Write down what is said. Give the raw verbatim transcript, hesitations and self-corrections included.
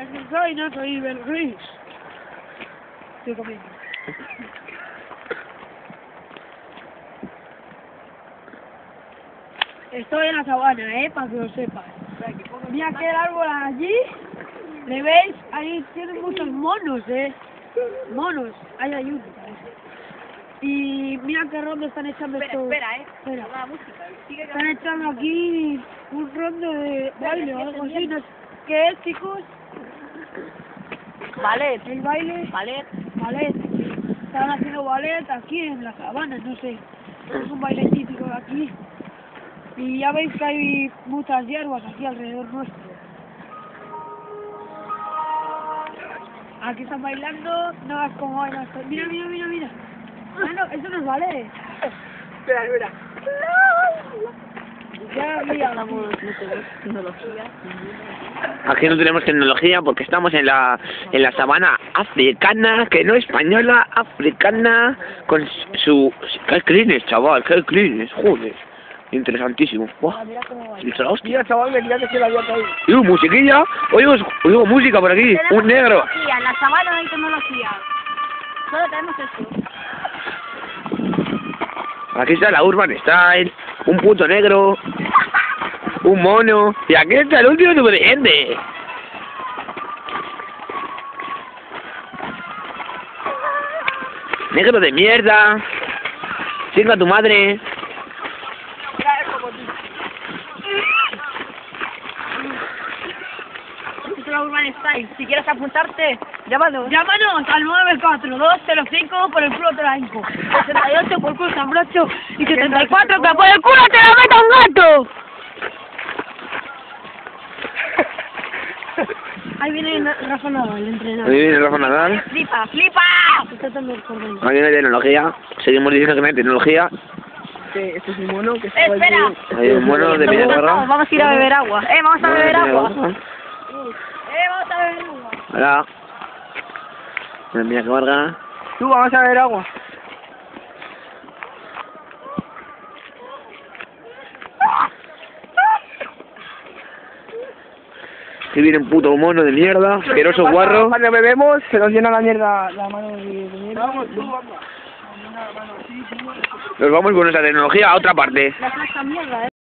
soy, no soy Belgris. Estoy comiendo. Estoy en la sabana, eh, para que lo sepas. Mira aquel árbol allí, ¿le veis? Ahí tienen muchos monos, eh. Monos, ahí hay uno, parece. Y mira qué rondo están echando Espera, estos... espera, eh. Espera. La música. Sigue Están echando aquí un rondo de baile o algo así. No sé ¿qué es, chicos? Ballet. El baile. Ballet. Ballet. Están haciendo ballet aquí en la sabana, no sé. Es un baile típico de aquí. Y ya veis que hay muchas hierbas aquí alrededor nuestro. Aquí están bailando, no es como bailan. Mira, mira, mira, mira. Ah, no, eso no es ballet. Espera, espera. Ya, mira, la Tecnología. Aquí no tenemos tecnología porque estamos en la en la sabana africana, que no española, africana, con su... ¡Qué clines, chaval! ¡Qué clines! ¡Joder! Interesantísimo. ¡Buah! ¡La hostia! Mira, chaval, me diría que se la había caído. ¡Y uh, musiquilla! Oigo, oigo música por aquí. Un negro. Tecnología, en la sabana no hay tecnología. Solo tenemos esto. Aquí está la Urban Style. Un puto negro. Un mono. Y aquí está el último superviviente. Negro de mierda. Chinga tu madre. Esto es la Urban Style. Si quieres apuntarte, llámanos. Llámanos al nueve cuatro dos cero cinco por el culo te la hinco. sesenta y ocho por culo San Brocho y setenta y cuatro que por el culo te la meta un gato. Ahí viene Rafa Nadal, el entrenador. Ahí viene Rafa Nadal. Flipa, flipa. Está todo el cordón. Aquí no hay tecnología. Seguimos diciendo que no hay tecnología. Este, este es un mono que está eh, espera. Hay un mono de media barra. Vamos a ir a beber agua. Eh, vamos a beber agua. Eh, vamos a beber agua. Hola. Mira que varga. Tú, vamos a beber agua. Aquí viene un puto mono de mierda, asqueroso guarro. Cuando bebemos se nos llena la mierda, la mano de, de mierda. Vamos, tú, vamos. Nos vamos con nuestra tecnología a otra parte. La plaza mierda, eh.